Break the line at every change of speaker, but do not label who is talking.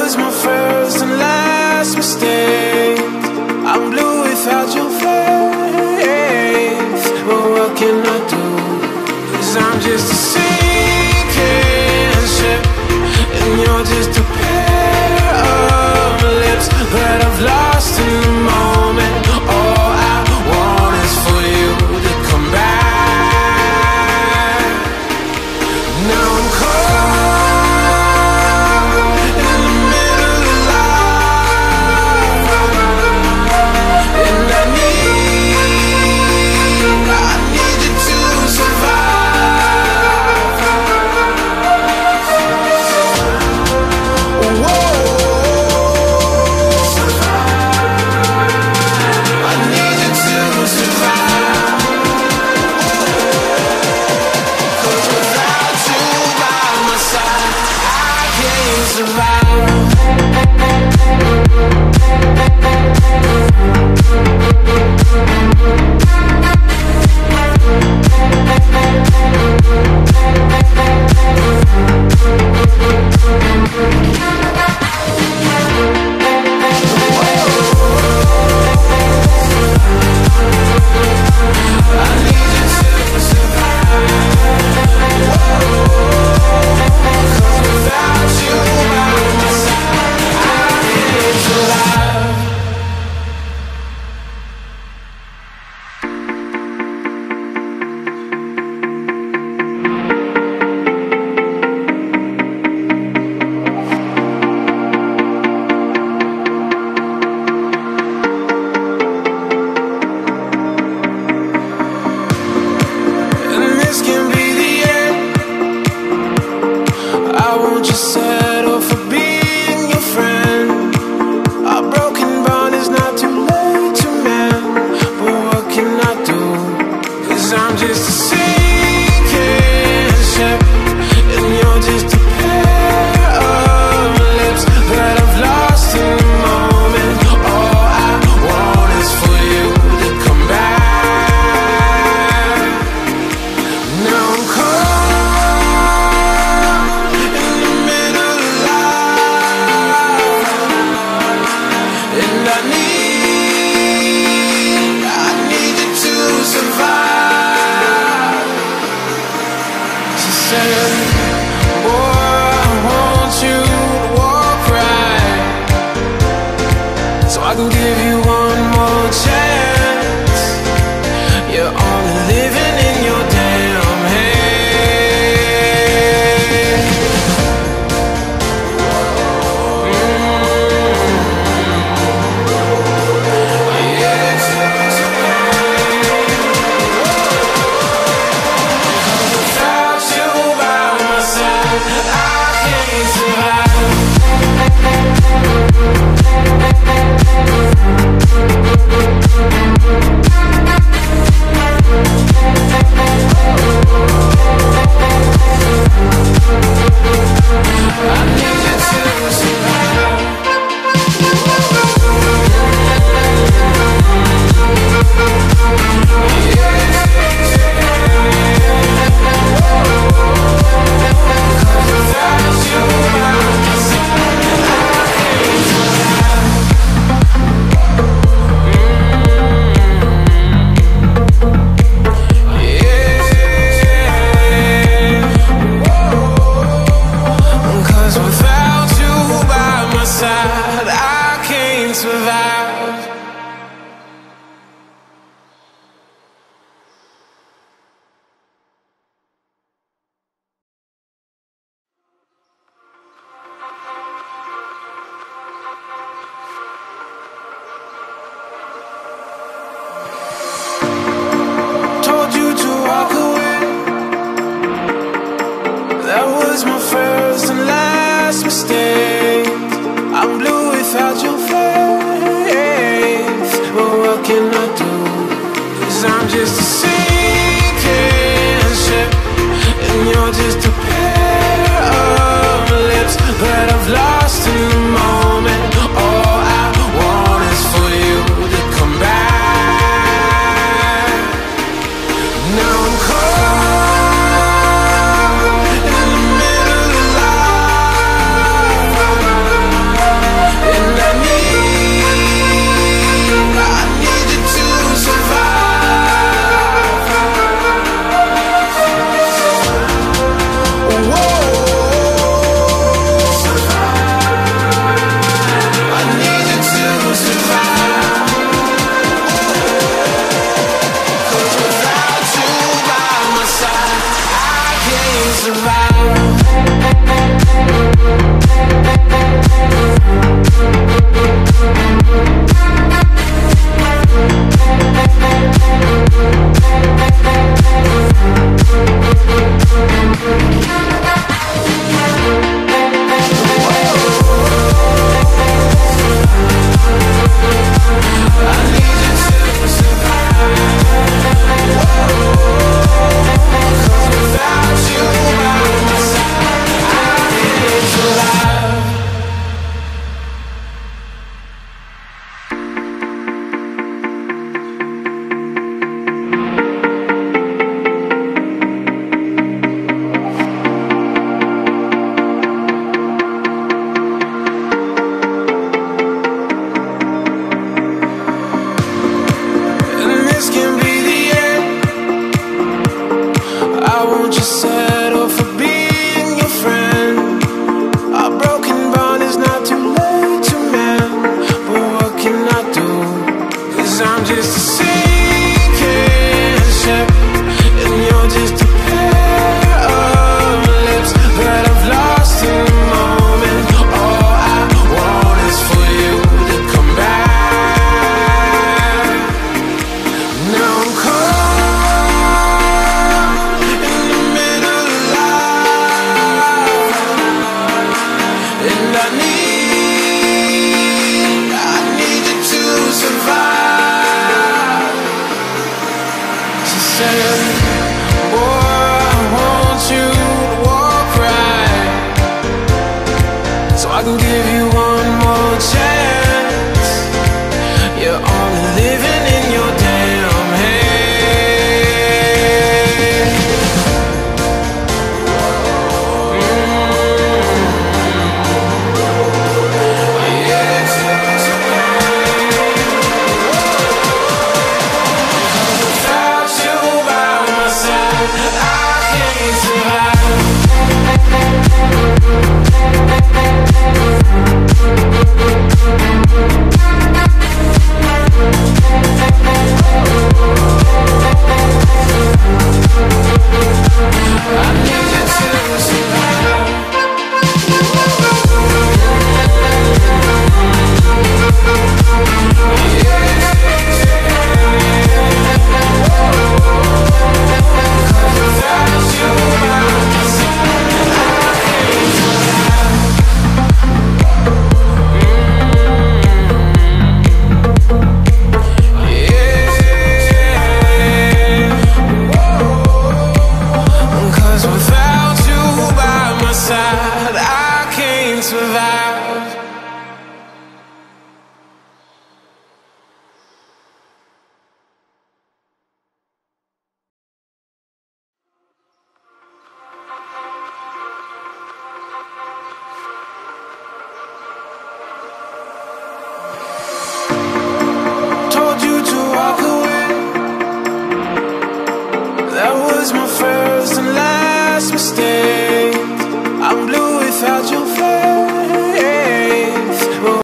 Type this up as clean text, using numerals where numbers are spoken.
was my first and last mistake. I'm blue without your faith. But what can I do? 'Cause I'm just a sinking ship, and you're just a pair of lips that I've lost in the moment. All I want is for you to come back. Now I'm caught in the middle of life, and I need you to survive. Whoa, I need you to survive. 'Cause without you by my side, I can't survive. I need you to survive. 'Cause without you by my side, I can't survive. And this can be the end. I won't just settle for being your friend. Our broken bond is not too late to mend. But what can I do? 'Cause I'm just a sinking ship, and you're just a pair of lips that I've lost in the moment. All I want is for you to come back. Now I'm caught in the middle of life, and I need you to survive. She said, boy, I want you to walk right, so I can give you one more chance. You're only living in your damn head. Without you by my side, I can't survive. survive. She said, boy, I want you to walk right, so I can give you one more chance. You're only living in your damn head. Without you by my side, I can't survive. I need you to survive. Without you by my side, I can't survive. Cause without you by my side, I can't survive. Told you to walk away. That was my first and last mistake.